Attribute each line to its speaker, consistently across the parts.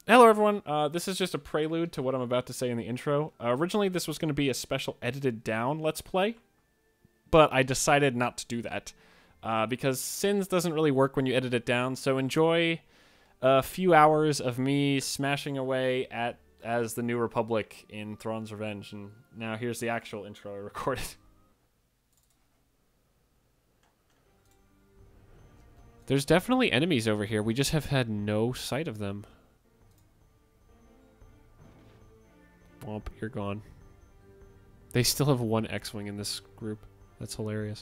Speaker 1: Hello, everyone. This is just a prelude to what I'm about to say in the intro. Originally, this was going to be a special edited down Let's Play, but I decided not to do that because Sins doesn't really work when you edit it down. So enjoy a few hours of me smashing away as the New Republic in Thrawn's Revenge. And now here's the actual intro I recorded. There's definitely enemies over here. We just have had no sight of them. Womp, you're gone. They still have one X-Wing in this group. That's hilarious.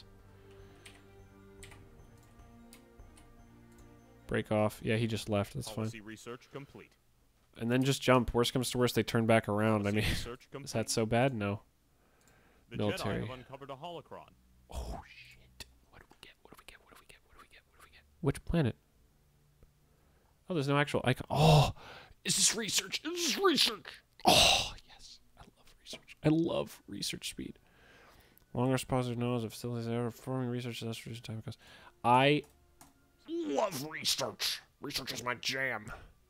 Speaker 1: Break off. Yeah, he just left. That's fine.
Speaker 2: Research complete.
Speaker 1: And then just jump. Worst comes to worst, they turn back around. I mean, is that so bad? No.
Speaker 2: The
Speaker 1: Military.
Speaker 2: Jedi have uncovered a holocron.
Speaker 1: Oh, shit. What do we get? What do we get? What do we get? What do we get? What do we get? Which planet? Oh, there's no actual icon. Oh, is this research? Is this research? Oh, yes. I love research. I love research speed. Longer positive nose of still is there performing research. That's research time because I love research. Research is my jam.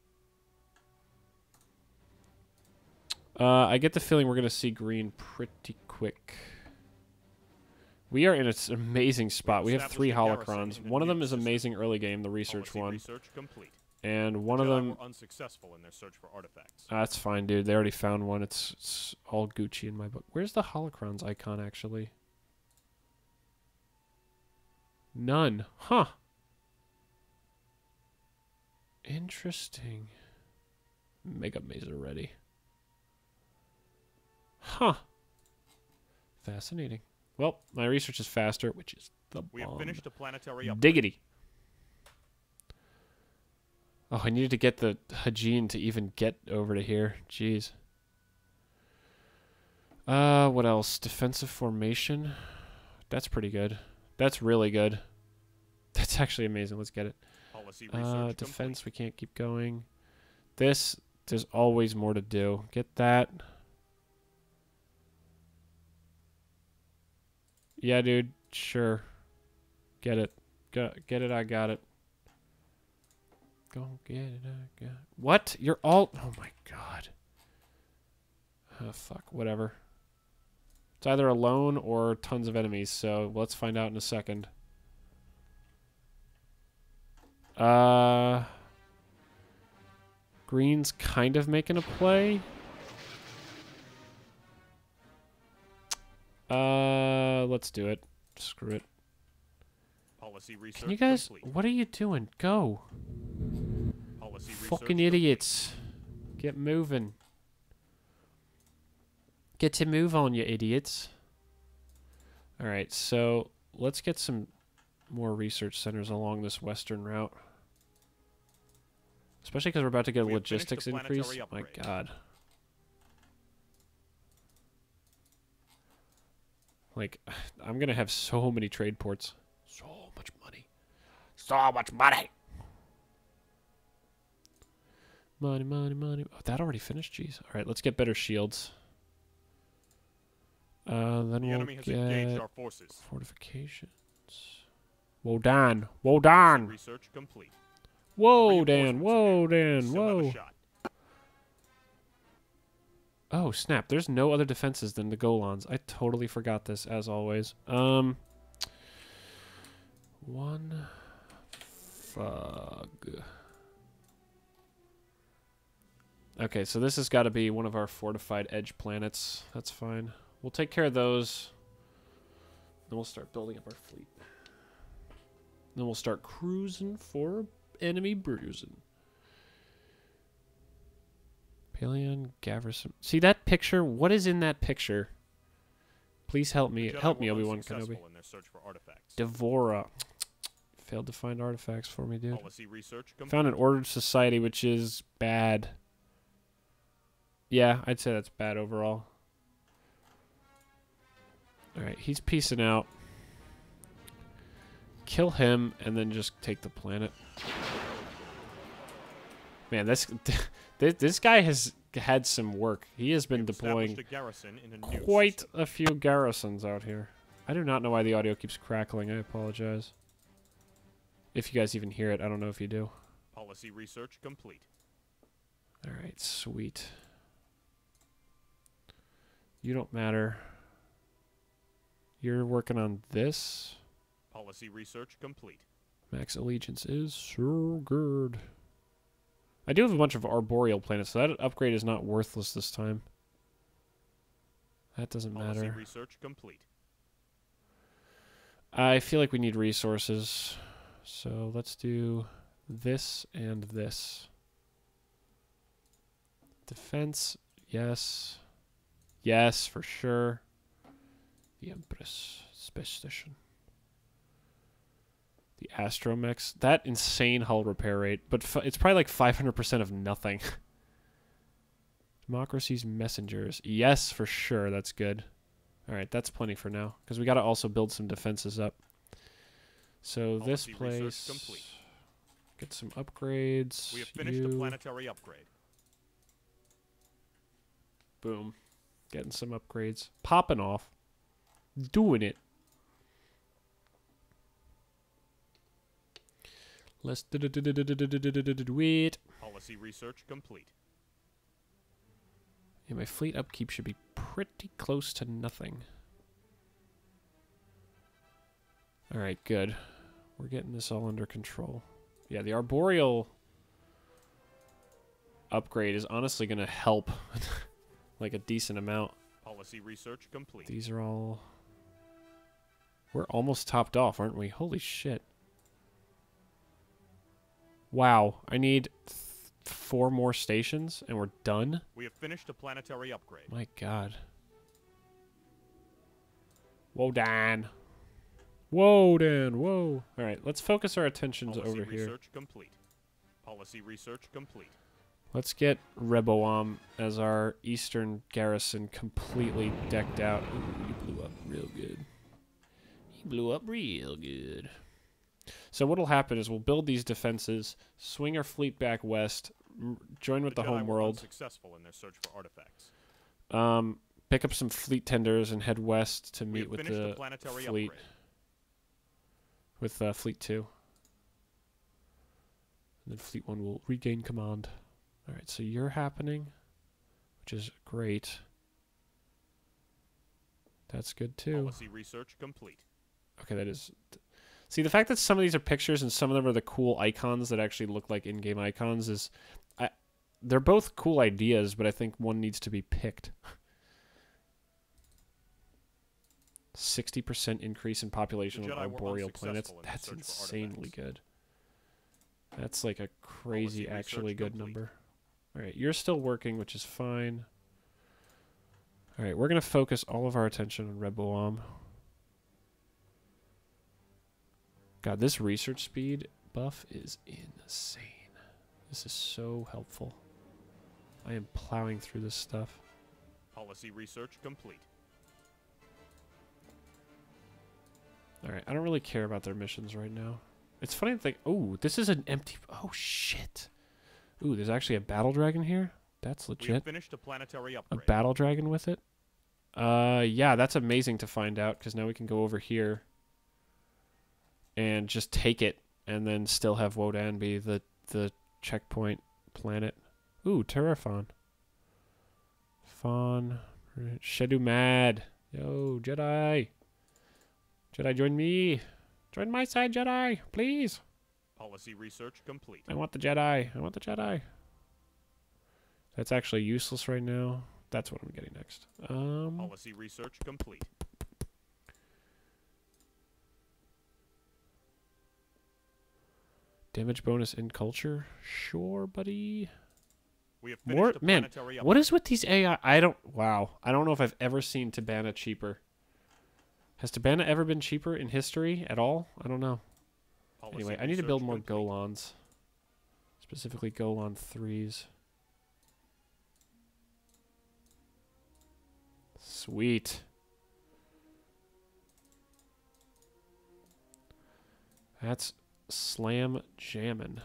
Speaker 1: I get the feeling we're going to see green pretty quick. We are in an amazing spot. We have 3 holocrons. One of them is amazing early game, the research one.
Speaker 2: Research complete.
Speaker 1: And one of them...
Speaker 2: were unsuccessful in their search for artifacts.
Speaker 1: That's fine, dude. They already found one. It's all Gucci in my book. Where's the holocrons icon, actually? None. Huh. Interesting. Mega Mazer ready. Huh. Fascinating. Well, my research is faster, which is the bomb.
Speaker 2: We have finished a planetary upgrade.
Speaker 1: Diggity. Oh, I needed to get the Hajin to even get over to here. Jeez. What else? Defensive formation. That's pretty good. That's really good. That's actually amazing. Let's get it.
Speaker 2: Policy research
Speaker 1: defense, we can't keep going. This, there's always more to do. Get that. Yeah, dude. Sure. Get it. Get it, I got it. Go get it, I got it. What? You're all... Oh, my God. Oh, fuck. Whatever. It's either alone or tons of enemies, so let's find out in a second. Green's kind of making a play. Let's do it. Screw it.
Speaker 2: Policy research
Speaker 1: Can you guys...
Speaker 2: complete.
Speaker 1: What are you doing? Go.
Speaker 2: Policy
Speaker 1: Fucking
Speaker 2: research
Speaker 1: idiots. Get moving. Get to move on, you idiots. Alright, so let's get some more research centers along this western route. Especially because we're about to get a
Speaker 2: We have finished
Speaker 1: logistics
Speaker 2: the planetary
Speaker 1: increase. My
Speaker 2: upgrade.
Speaker 1: God. Like, I'm going to have so many trade ports. So much money. So much money. Money, money, money. Oh, that already finished? Jeez. All right, let's get better shields. Then
Speaker 2: The
Speaker 1: we'll
Speaker 2: enemy has engaged
Speaker 1: get
Speaker 2: our forces.
Speaker 1: fortifications. Wodan. Wodan.
Speaker 2: Research complete.
Speaker 1: Whoa, Dan.
Speaker 2: Reinforcements
Speaker 1: Whoa,
Speaker 2: again.
Speaker 1: Dan.
Speaker 2: Still have a
Speaker 1: Whoa.
Speaker 2: shot.
Speaker 1: Oh, snap. There's no other defenses than the Golans. I totally forgot this, as always. One... Fug. Okay, so this has got to be one of our fortified edge planets. That's fine. We'll take care of those. Then we'll start building up our fleet. Then we'll start cruising for enemy bruising. Paleon, Gaverson. See that picture? What is in that picture? Please help me.
Speaker 2: The Jedi
Speaker 1: Help me,
Speaker 2: were
Speaker 1: Obi-Wan
Speaker 2: unsuccessful
Speaker 1: Kenobi.
Speaker 2: in their search for artifacts.
Speaker 1: Devora. Failed to find artifacts for me, dude.
Speaker 2: Policy research complete.
Speaker 1: Found an ordered society, which is bad. Yeah, I'd say that's bad overall. Alright, he's peacing out. Kill him, and then just take the planet. Man, this guy has had some work. He has been
Speaker 2: We've
Speaker 1: deploying
Speaker 2: established a garrison in a new
Speaker 1: quite
Speaker 2: system.
Speaker 1: a few garrisons out here. I do not know why the audio keeps crackling. I apologize. If you guys even hear it, I don't know if you do.
Speaker 2: Policy research complete.
Speaker 1: All right, sweet. You don't matter. You're working on this.
Speaker 2: Policy research complete.
Speaker 1: Max allegiance is so good. I do have a bunch of arboreal planets, so that upgrade is not worthless this time. That doesn't
Speaker 2: Policy
Speaker 1: matter.
Speaker 2: research complete.
Speaker 1: I feel like we need resources. So let's do this and this. Defense, yes. Yes, for sure. The Empress Space Station. The Astromechs. That insane hull repair rate, but it's probably like 500% of nothing. Democracy's messengers. Yes, for sure. That's good. All right, that's plenty for now, because we got to also build some defenses up. So this place, get some upgrades.
Speaker 2: We have finished a planetary upgrade.
Speaker 1: Boom. Getting some upgrades. Popping off. Doing it. Let's do it.
Speaker 2: Policy research complete.
Speaker 1: Yeah, my fleet upkeep should be pretty close to nothing. Alright, good. We're getting this all under control. Yeah, the arboreal upgrade is honestly going to help like a decent amount.
Speaker 2: Policy research complete.
Speaker 1: These are all... We're almost topped off, aren't we? Holy shit. Wow, I need 4 more stations and we're done?
Speaker 2: We have finished a planetary upgrade.
Speaker 1: My god. Whoa, Dan. Whoa, Dan. Whoa. Alright, let's focus our attentions
Speaker 2: Policy
Speaker 1: over here.
Speaker 2: research complete. Policy research complete.
Speaker 1: Let's get Reboam as our eastern garrison completely decked out. Ooh, he blew up real good. He blew up real good. So what'll happen is we'll build these defenses, swing our fleet back west, join with the
Speaker 2: Jedi
Speaker 1: home
Speaker 2: were
Speaker 1: world.
Speaker 2: unsuccessful in their search for artifacts.
Speaker 1: Pick up some fleet tenders and head west to
Speaker 2: We
Speaker 1: meet
Speaker 2: have
Speaker 1: with
Speaker 2: finished a
Speaker 1: the
Speaker 2: planetary
Speaker 1: fleet.
Speaker 2: upgrade.
Speaker 1: With Fleet 2. And then Fleet 1 will regain command. Alright, so you're happening, which is great. That's good too.
Speaker 2: Policy research complete.
Speaker 1: Okay, that is... See, the fact that some of these are pictures and some of them are the cool icons that actually look like in-game icons is... they're both cool ideas, but I think one needs to be picked. 60% increase in population of arboreal planets. That's insanely good. That's like a crazy, actually good number. Alright, you're still working, which is fine. Alright, we're going to focus all of our attention on Reboam. God, this research speed buff is insane. This is so helpful. I am plowing through this stuff.
Speaker 2: Policy research complete.
Speaker 1: Alright, I don't really care about their missions right now. It's funny to think, oh, this is an empty... Oh, shit. Ooh, there's actually a battle dragon here? That's
Speaker 2: We have
Speaker 1: legit.
Speaker 2: finished a planetary
Speaker 1: A
Speaker 2: upgrade.
Speaker 1: battle dragon with it? Yeah, that's amazing to find out, because now we can go over here and just take it, and then still have Wodan be the checkpoint planet. Ooh, Terraphon. Fawn. Shedu Mad. Yo, Jedi. Jedi, join me. Join my side, Jedi, please.
Speaker 2: Policy research complete.
Speaker 1: I want the Jedi. I want the Jedi. That's actually useless right now. That's what I'm getting next.
Speaker 2: Policy research complete.
Speaker 1: Damage bonus in culture? Sure, buddy.
Speaker 2: We have
Speaker 1: More,
Speaker 2: finished a
Speaker 1: man,
Speaker 2: planetary
Speaker 1: what is with these AI? I don't know if I've ever seen Tabana cheaper. Has Tabana ever been cheaper in history at all? I don't know.
Speaker 2: Policy
Speaker 1: Anyway, I need to build more
Speaker 2: complete.
Speaker 1: Golans. Specifically Golan 3s. Sweet. That's slam jammin'.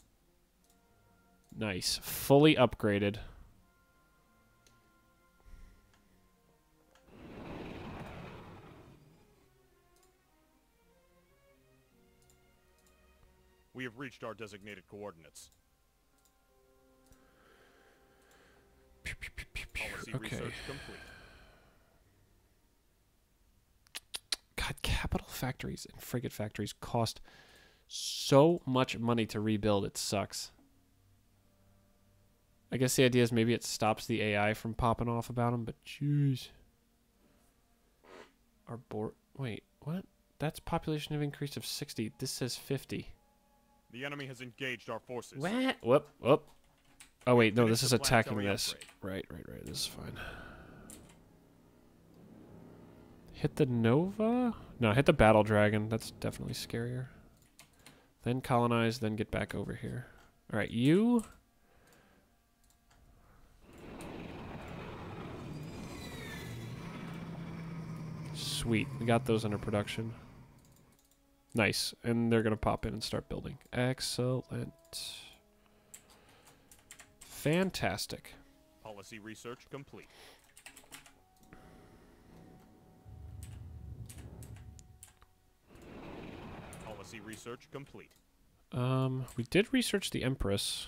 Speaker 1: Nice. Fully upgraded.
Speaker 2: We have reached our designated coordinates. Policy
Speaker 1: Okay.
Speaker 2: research complete.
Speaker 1: God, capital factories and frigate factories cost so much money to rebuild. It sucks. I guess the idea is maybe it stops the AI from popping off about them, but jeez. Our board. Wait, what? That's population have increased of 60. This says 50.
Speaker 2: The enemy has engaged our forces.
Speaker 1: What? Whoop, whoop. Oh, wait, no,
Speaker 2: Finish
Speaker 1: this is
Speaker 2: the
Speaker 1: attacking
Speaker 2: planetary
Speaker 1: this.
Speaker 2: upgrade.
Speaker 1: Right. This is fine. Hit the Nova? No, hit the Battle Dragon. That's definitely scarier. Then colonize, then get back over here. Alright, you... Sweet. We got those under production. Nice. And they're going to pop in and start building. Excellent. Fantastic.
Speaker 2: Policy research complete. Policy research complete.
Speaker 1: We did research the Empress.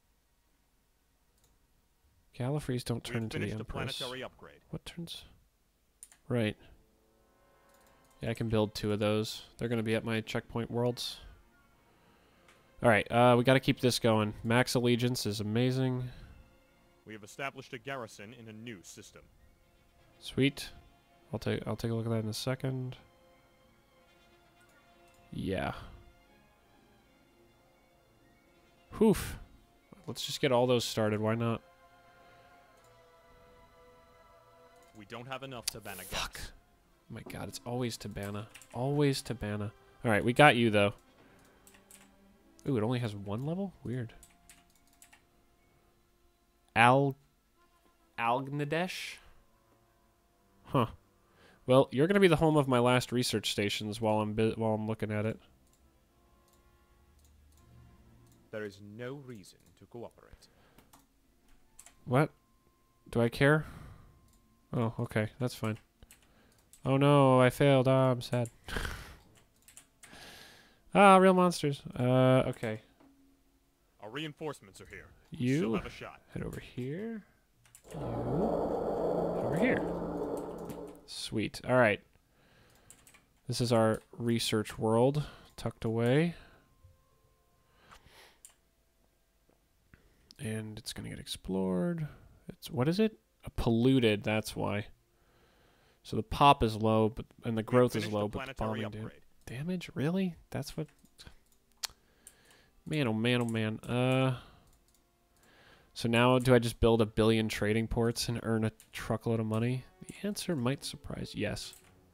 Speaker 1: Gallifreys don't
Speaker 2: We
Speaker 1: turn
Speaker 2: have
Speaker 1: into the
Speaker 2: finished the
Speaker 1: Empress.
Speaker 2: planetary upgrade.
Speaker 1: What turns? Right. Yeah, I can build 2 of those. They're going to be at my checkpoint worlds. Alright, we got to keep this going. Max Allegiance is amazing.
Speaker 2: We have established a garrison in a new system.
Speaker 1: Sweet. I'll take a look at that in a second. Yeah. Whoof. Let's just get all those started. Why not?
Speaker 2: We don't have enough to ban a
Speaker 1: Fuck.
Speaker 2: gas.
Speaker 1: Oh my god, it's always Tabana. Always Tabana. Alright, we got you, though. Ooh, it only has 1 level? Weird. Algnadesh? Huh. Well, you're going to be the home of my last research stations while I'm looking at it.
Speaker 2: There is no reason to cooperate.
Speaker 1: What? Do I care? Oh, okay. That's fine. Oh no, I failed. Ah, I'm sad. Ah, real monsters. Okay.
Speaker 2: Our reinforcements are here.
Speaker 1: You
Speaker 2: Still have a shot.
Speaker 1: head over here. You head over here. Sweet. All right. This is our research world tucked away. And it's going to get explored. What is it? A polluted, that's why. So the pop is low, and the growth is low, but the bombing damage? Really? That's what... Man, oh man, oh man. So now do I just build 1 billion trading ports and earn a truckload of money? The answer might surprise yes.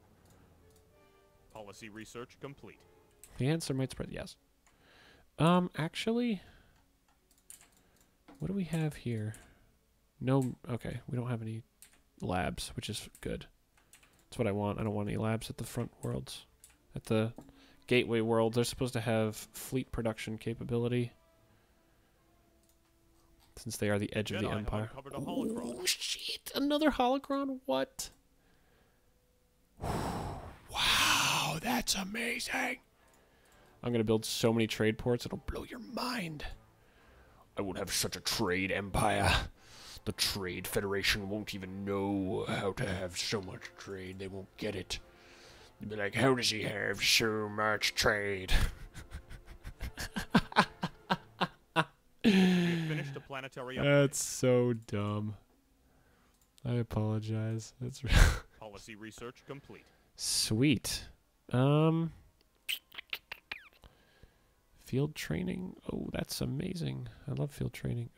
Speaker 2: Policy research complete.
Speaker 1: The answer might surprise yes. Actually... What do we have here? No, okay, we don't have any labs, which is good. That's what I want. I don't want any labs at the front worlds. At the gateway world, they're supposed to have fleet production capability. Since they are the edge of the
Speaker 2: Jedi have
Speaker 1: Empire.
Speaker 2: uncovered a holocron.
Speaker 1: Oh, shit! Another holocron? What? Wow, that's amazing! I'm gonna build so many trade ports, it'll blow your mind. I would have such a trade empire. The Trade Federation won't even know how to have so much trade. They won't get it. They'll be like, how does he have so much trade?
Speaker 2: We have finished the planetary upgrade.
Speaker 1: That's so dumb. I apologize. That's
Speaker 2: Policy research complete.
Speaker 1: sweet. Field training. Oh, that's amazing. I love field training.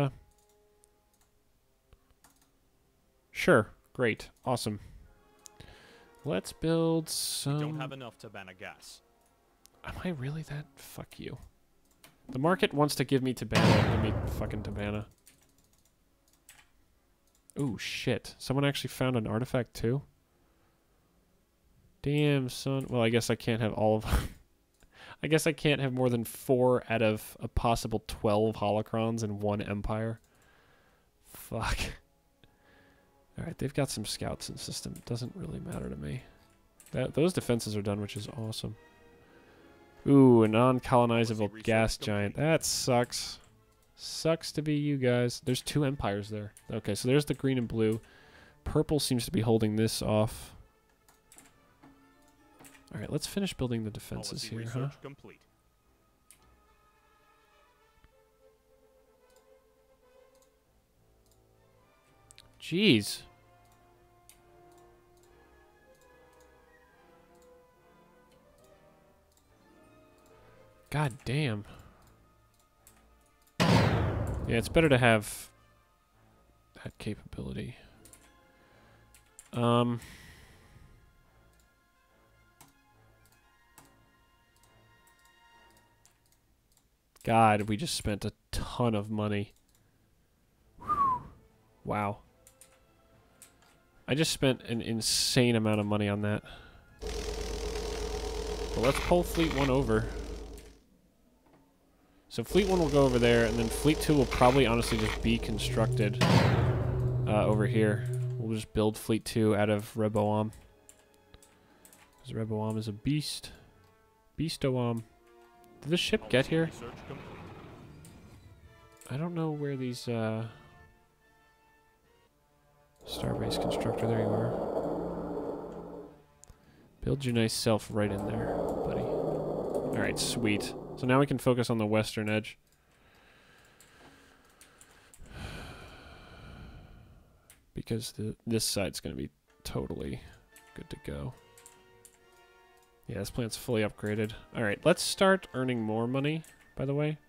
Speaker 1: Sure. Great. Awesome. Let's build some...
Speaker 2: We don't have enough to ban a gas.
Speaker 1: Am I really that? Fuck you. The market wants to give me Tabana. Give me fucking Tabana. Ooh, shit. Someone actually found an artifact too? Damn, son. Well, I guess I can't have all of them. I guess I can't have more than 4 out of a possible 12 holocrons in one empire. Fuck. Alright, they've got some scouts in system. Doesn't really matter to me. Those defenses are done, which is awesome. Ooh, a non-colonizable gas giant. That sucks. Sucks to be you guys. There's 2 empires there. Okay, so there's the green and blue. Purple seems to be holding this off. All right, let's finish building the defenses
Speaker 2: Policy
Speaker 1: here, huh?
Speaker 2: research complete.
Speaker 1: Jeez. God damn. Yeah, it's better to have that capability. God, we just spent a ton of money. Wow. I just spent an insane amount of money on that. But let's pull Fleet 1 over. So Fleet 1 will go over there, and then Fleet 2 will probably honestly just be constructed over here. We'll just build Fleet 2 out of Reboam. Because Reboam is a beast. Beastoam. Did this ship get here?
Speaker 2: Research complete.
Speaker 1: I don't know where these, Starbase constructor, there you are. Build your nice self right in there, buddy. Alright, sweet. So now we can focus on the western edge. Because this side's going to be totally good to go. Yeah, this plant's fully upgraded. Alright, let's start earning more money, by the way.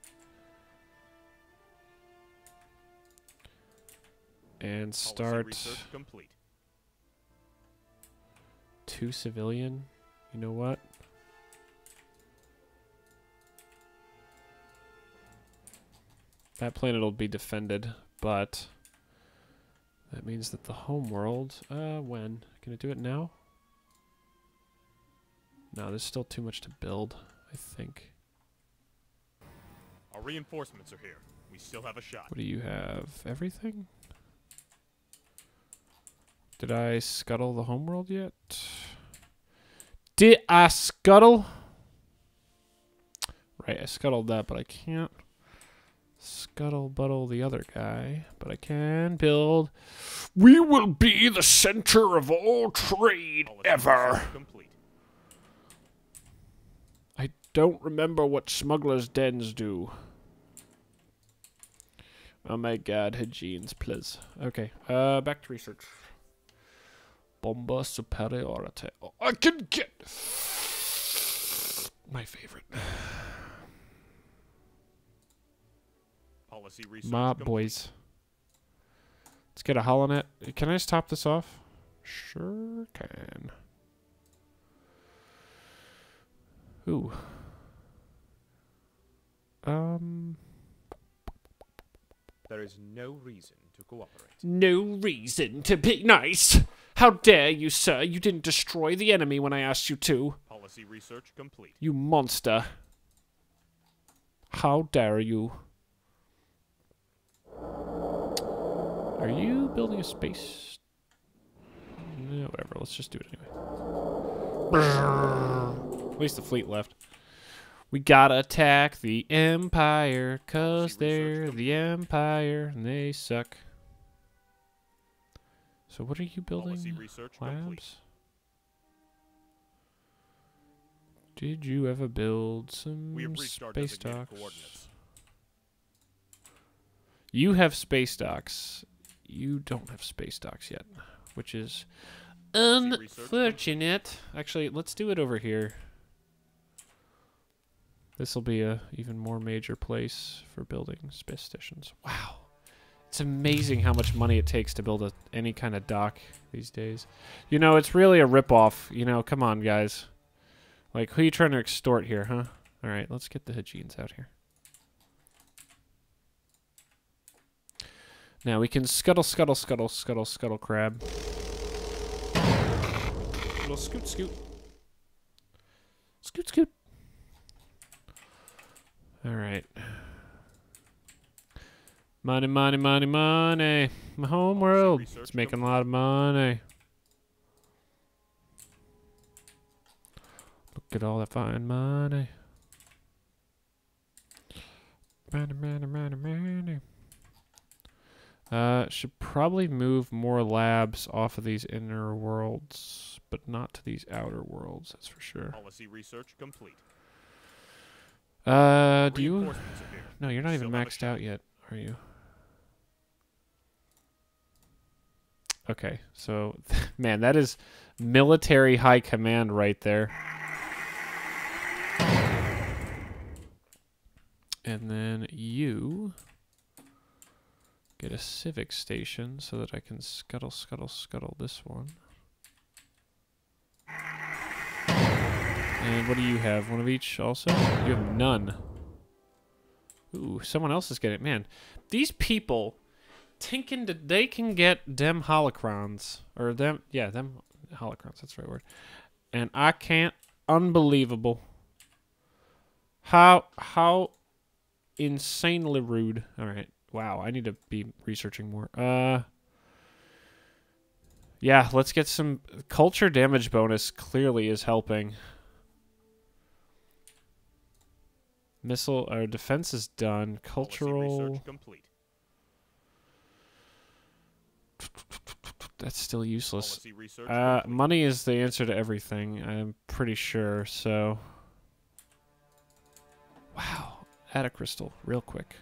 Speaker 1: And start
Speaker 2: Policy research complete.
Speaker 1: 2 civilian. You know what? That planet will be defended, but that means that the home world, when? Can it do it now? No, there's still too much to build, I think.
Speaker 2: Our reinforcements are here. We still have a shot.
Speaker 1: What do you have? Everything? Did I scuttle the homeworld yet? Did I scuttle? Right, I scuttled that, but I can't scuttle-buttle the other guy. But I can build... We will be the center of all trade
Speaker 2: Policy
Speaker 1: ever!
Speaker 2: research complete.
Speaker 1: I don't remember what smugglers' dens do. Oh my god, Hygienes, please. Okay, back to research. Bomba superiority. Oh, I can get my favorite.
Speaker 2: Policy research
Speaker 1: My
Speaker 2: complete.
Speaker 1: boys. Let's get a holonet. Can I just top this off? Sure can. Ooh.
Speaker 2: There is no reason to cooperate.
Speaker 1: No reason to be nice. How dare you, sir? You didn't destroy the enemy when I asked you to.
Speaker 2: Policy research complete.
Speaker 1: You monster. How dare you? Are you building a space? No, whatever. Let's just do it anyway. At least the fleet left. We gotta attack the Empire, 'cause they're the Empire, and they suck. So what are you building?
Speaker 2: Policy research complete.
Speaker 1: Labs? Did you ever build some
Speaker 2: We have reached our
Speaker 1: space
Speaker 2: designated
Speaker 1: docks?
Speaker 2: coordinates.
Speaker 1: You have space docks. You don't have space docks yet, which is unfortunate. Actually, let's do it over here. This will be a even more major place for building space stations. Wow. It's amazing how much money it takes to build any kind of dock these days. You know, it's really a ripoff. You know, come on, guys. Like, who are you trying to extort here, huh? All right, let's get the Hygienes out here. Now we can scuttle crab. Little scoot. Scoot. All right. Money. My home world. It's making a lot of money. Look at all that fine money. Should probably move more labs off of these inner worlds, but not to these outer worlds, that's for sure.
Speaker 2: Policy research complete.
Speaker 1: Do you?
Speaker 2: Reinforcements are here.
Speaker 1: No, you're not even
Speaker 2: Still have a
Speaker 1: maxed
Speaker 2: shot.
Speaker 1: out yet, are you? Okay, so, man, that is military high command right there. And then you get a civic station so that I can scuttle this one. And what do you have? One of each also? You have none. Ooh, someone else is getting it. Man, these people tinking they can get them holocrons. Or them, yeah, them holocrons, that's the right word. And I can't. Unbelievable. How insanely rude. Alright. Wow, I need to be researching more. Yeah, let's get some culture damage bonus clearly is helping. Missile or defense is done. Cultural
Speaker 2: research complete.
Speaker 1: that's still useless.
Speaker 2: Policy research complete.
Speaker 1: Money is the answer to everything, I'm pretty sure, so wow. Add a crystal real quick.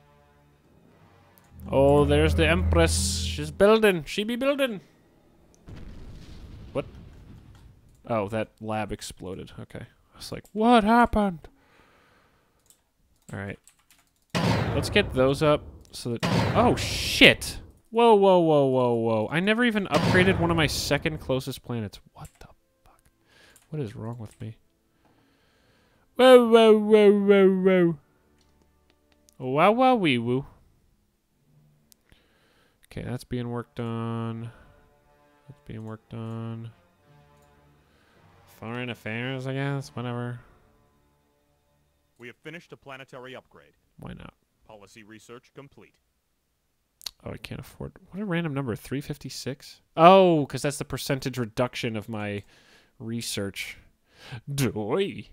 Speaker 1: Oh, there's the Empress. She's building. She be building. What? Oh, that lab exploded. Okay. I was like, what happened? Alright. Let's get those up so that... Oh, shit! Whoa, whoa, whoa, whoa, whoa. I never even upgraded one of my second closest planets. What the fuck? What is wrong with me? Whoa, whoa, whoa, whoa, whoa. Wow, wow, wee woo. Okay, that's being worked on. That's being worked on. Foreign affairs, I guess. Whatever.
Speaker 2: We have finished a planetary upgrade.
Speaker 1: Why not?
Speaker 2: Policy research complete.
Speaker 1: Oh, I can't afford. What a random number. 356? Oh, because that's the percentage reduction of my research. Doy.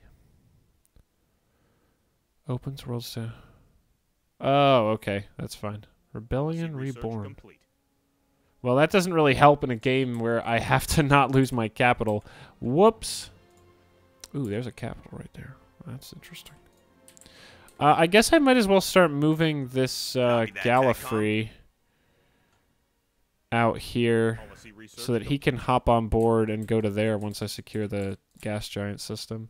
Speaker 1: Opens worlds to... Oh, okay. That's fine. Rebellion
Speaker 2: Policy research
Speaker 1: Reborn.
Speaker 2: complete.
Speaker 1: Well, that doesn't really help in a game where I have to not lose my capital. Whoops. Ooh, there's a capital right there. That's interesting. I guess I might as well start moving this Gallifrey out here
Speaker 2: Policy research
Speaker 1: so that he can hop on board and go to there once I secure the gas giant system.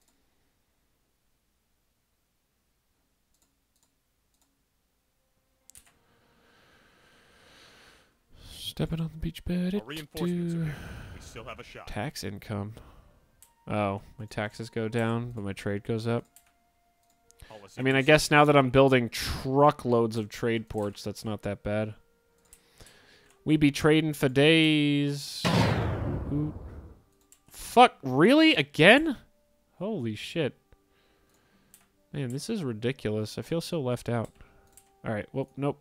Speaker 1: Stepping on the beach bed.
Speaker 2: Our reinforcements are here. We still have a shot.
Speaker 1: Tax income. Oh, my taxes go down, but my trade goes up.
Speaker 2: Policy
Speaker 1: I mean, I
Speaker 2: research
Speaker 1: guess now that I'm building truckloads of trade ports, that's not that bad. We be trading for days. Ooh. Fuck, really? Again? Holy shit. Man, this is ridiculous. I feel so left out. Alright, well, nope.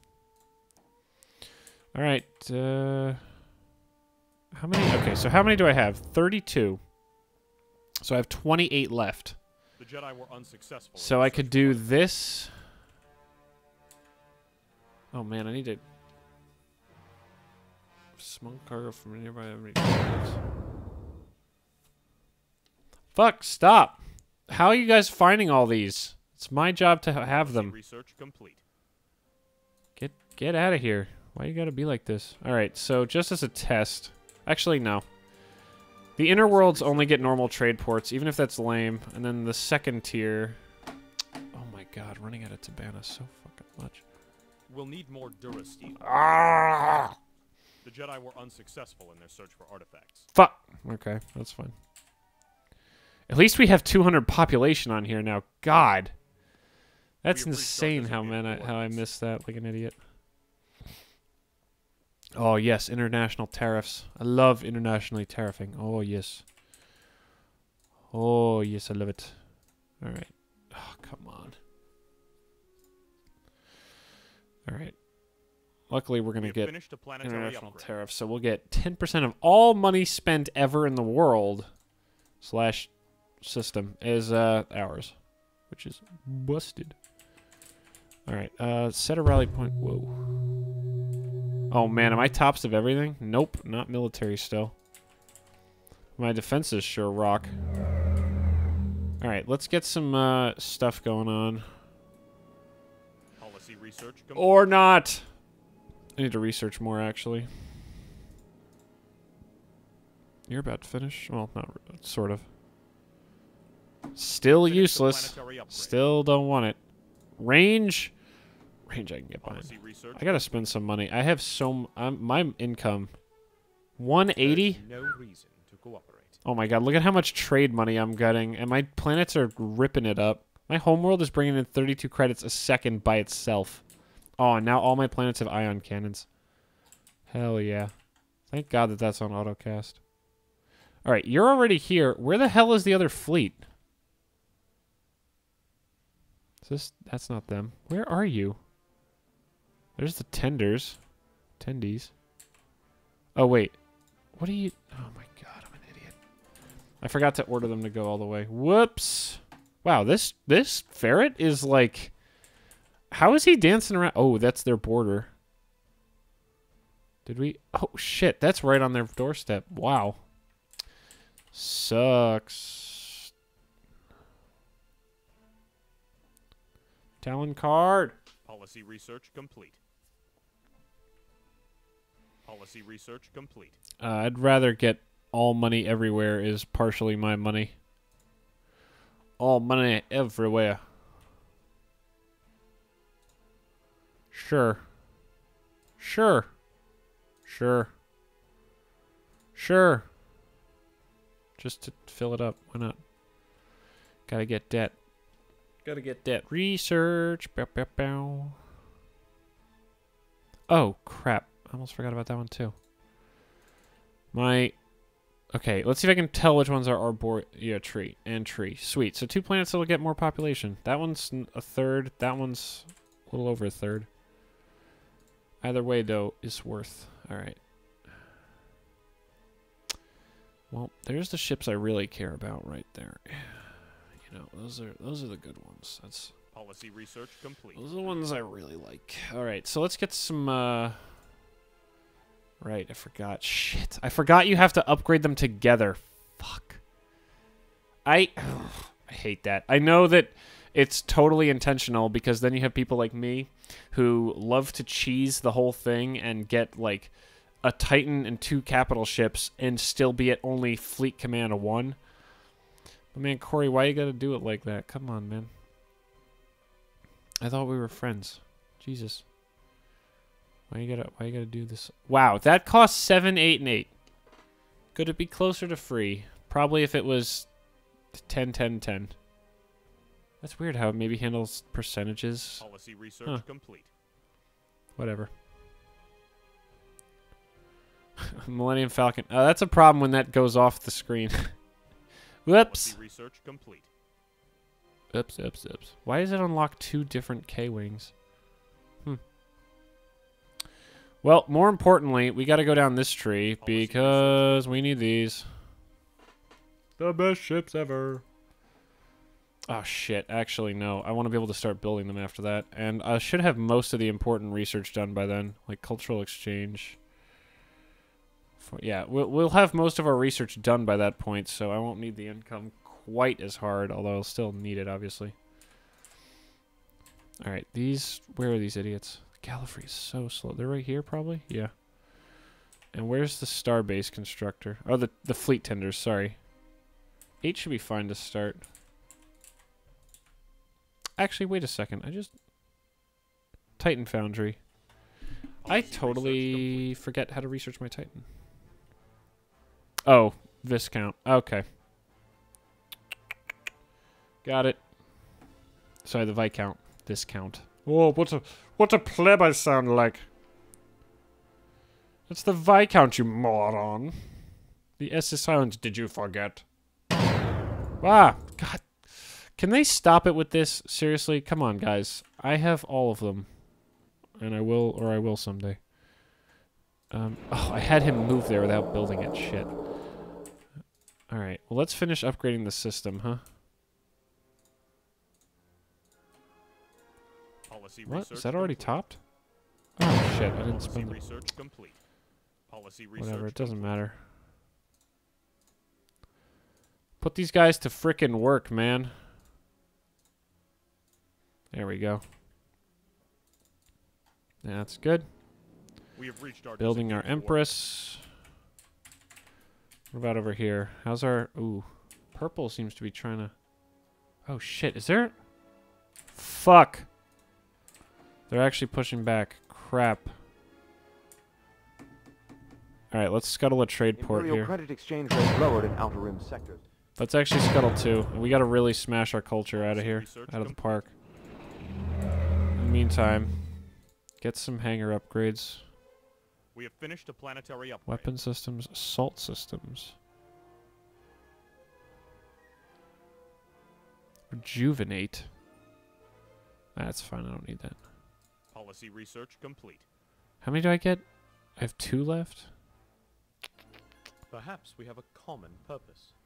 Speaker 1: Alright, how many? Okay, so how many do I have? 32. So I have 28 left.
Speaker 2: The Jedi were unsuccessful. in
Speaker 1: So
Speaker 2: their
Speaker 1: I
Speaker 2: search
Speaker 1: could
Speaker 2: for
Speaker 1: do
Speaker 2: artifacts.
Speaker 1: this. Oh man, I need to smuggle cargo from a nearby enemy. Fuck, stop. How are you guys finding all these? It's my job to have
Speaker 2: Policy
Speaker 1: them.
Speaker 2: research complete.
Speaker 1: Get out of here. Why you gotta be like this? Alright, so just as a test. Actually, no. The inner worlds only get normal trade ports, even if that's lame. And then the second tier... Oh my god, running out of Tabana so fucking much.
Speaker 2: We'll need more Durasteel.
Speaker 1: Ah!
Speaker 2: The Jedi were unsuccessful in their search for artifacts.
Speaker 1: Fuck! Okay, that's fine. At least we have 200 population on here now. God! That's
Speaker 2: We have
Speaker 1: insane
Speaker 2: restarted
Speaker 1: how,
Speaker 2: designated
Speaker 1: how I
Speaker 2: coordinates.
Speaker 1: missed that like an idiot. Oh, yes, international tariffs. I love internationally tariffing. Oh, yes. Oh, yes, I love it. Alright. Oh, come on. Alright. Luckily, we're going
Speaker 2: We
Speaker 1: to
Speaker 2: have
Speaker 1: get
Speaker 2: finished a planetary
Speaker 1: international
Speaker 2: upgrade.
Speaker 1: tariffs, so we'll get 10% of all money spent ever in the world / system is ours, which is busted. Alright, set a rally point. Whoa. Oh man, am I tops of everything? Nope, not military still. My defenses sure rock. Alright, let's get some stuff going on.
Speaker 2: Policy research complete.
Speaker 1: Or not! I need to research more, actually. You're about to finish? Well, not sort of. Still
Speaker 2: Finish the
Speaker 1: useless.
Speaker 2: planetary upgrade.
Speaker 1: Still don't want it. Range? Range I can get behind.
Speaker 2: Policy research
Speaker 1: I gotta spend some money. I have my income. 180?
Speaker 2: There's no reason to cooperate.
Speaker 1: Oh my god, look at how much trade money I'm getting. And my planets are ripping it up. My homeworld is bringing in 32 credits a second by itself. Oh, and now all my planets have ion cannons. Hell yeah. Thank god that that's on autocast. Alright, you're already here. Where the hell is the other fleet? Is this... That's not them. Where are you? There's the tenders. Tendies. Oh, wait. What are you... Oh my god, I'm an idiot. I forgot to order them to go all the way. Whoops. Wow, this ferret is like... How is he dancing around? Oh, that's their border. Did we... Oh, shit. That's right on their doorstep. Wow. Sucks. Talon card.
Speaker 2: Policy research complete. Policy research complete.
Speaker 1: I'd rather get all money everywhere is partially my money. All money everywhere. Sure. Sure. Sure. Sure. Just to fill it up. Why not? Gotta get debt. Gotta get debt. Research. Bow, bow, bow. Oh, crap. I almost forgot about that one, too. Okay, let's see if I can tell which ones are Arborea tree and tree. Sweet. So 2 planets that'll get more population. That one's a third. That one's a little over a third. Either way, though, is worth. Alright. Well, there's the ships I really care about right there. You know, those are the good ones. That's
Speaker 2: Policy research complete.
Speaker 1: those are the ones I really like. Alright, so let's get some Right, I forgot. Shit. I forgot you have to upgrade them together. Fuck. I hate that. I know that it's totally intentional because then you have people like me who love to cheese the whole thing and get like a Titan and 2 capital ships and still be at only fleet command of 1. But man, Corey, why you gotta do it like that? Come on, man. I thought we were friends. Jesus. Why you gotta do this? Wow, that costs 7, 8, and 8. Could it be closer to free? Probably if it was 10, 10, 10. That's weird how it maybe handles percentages.
Speaker 2: Policy research complete.
Speaker 1: Whatever. Millennium Falcon. That's a problem when that goes off the screen. Whoops.
Speaker 2: Policy research complete.
Speaker 1: Oops. Why does it unlock 2 different K-Wings? Well, more importantly, we got to go down this tree because we need these. The best ships ever. Oh, shit. Actually, no. I want to be able to start building them after that. And I should have most of the important research done by then, like cultural exchange. Yeah, we'll have most of our research done by that point, so I won't need the income quite as hard, although I'll still need it, obviously. All right, where are these idiots? Gallifrey is so slow. They're right here, probably? Yeah. And where's the Starbase Constructor? Oh, the Fleet Tenders, sorry. 8 should be fine to start. Actually, wait a second. Titan Foundry. I totally forget how to research my Titan. Oh, Viscount. Okay. Got it. Sorry, the Viscount. Viscount. Whoa, what's a pleb I sound like? It's the Viscount, you moron. The S is silent. Did you forget? Ah, God. Can they stop it with this? Seriously? Come on, guys. I have all of them. And I will someday. Oh, I had him move there without building it. Shit. Alright, well, let's finish upgrading the system, huh?
Speaker 2: Policy
Speaker 1: What?
Speaker 2: research
Speaker 1: Is that already
Speaker 2: complete.
Speaker 1: topped? Oh shit, I didn't
Speaker 2: Policy
Speaker 1: spend the...
Speaker 2: research complete. Policy research
Speaker 1: Whatever, it doesn't
Speaker 2: complete.
Speaker 1: matter. Put these guys to frickin' work, man. There we go. Yeah, that's good.
Speaker 2: We have reached our
Speaker 1: Building our
Speaker 2: designated
Speaker 1: Empress. What about over here? How's our... Ooh. Purple seems to be trying to... Oh, shit. Is there... Fuck. They're actually pushing back. Crap. Alright, let's scuttle a trade port
Speaker 3: Imperial
Speaker 1: here.
Speaker 3: credit exchange rate lowered in Outer Rim sectors.
Speaker 1: Let's actually scuttle two. We gotta really smash our culture out of here.
Speaker 2: Research
Speaker 1: Out of the
Speaker 2: complete.
Speaker 1: park. In the meantime, get some hangar upgrades.
Speaker 2: We have finished a planetary upgrade.
Speaker 1: Weapon systems, assault systems. Rejuvenate. That's fine, I don't need that.
Speaker 2: Policy research complete.
Speaker 1: How many do I get? I have 2 left?
Speaker 4: Perhaps we have a common purpose.